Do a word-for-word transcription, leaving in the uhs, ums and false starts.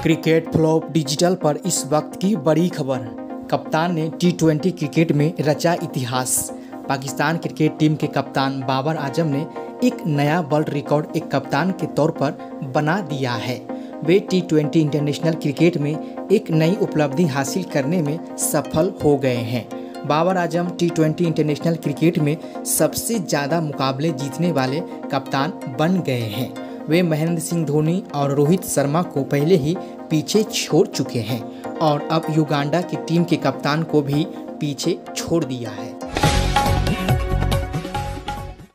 Cricket flop digital पर इस वक्त की बड़ी खबर। कप्तान ने टी ट्वेंटी क्रिकेट में रचा इतिहास। पाकिस्तान क्रिकेट टीम के कप्तान बाबर आजम ने एक नया वर्ल्ड रिकॉर्ड एक कप्तान के तौर पर बना दिया है। वे टी ट्वेंटी इंटरनेशनल क्रिकेट में एक नई उपलब्धि हासिल करने में सफल हो गए हैं। Babar Azam T twenty international cricket में सबसे ज़्यादा मुकाबले जीतने वाले कप्तान बन गए हैं। वे महेंद्र सिंह धोनी और रोहित शर्मा को पहले ही पीछे छोड़ चुके हैं और अब युगांडा की टीम के कप्तान को भी पीछे छोड़ दिया है।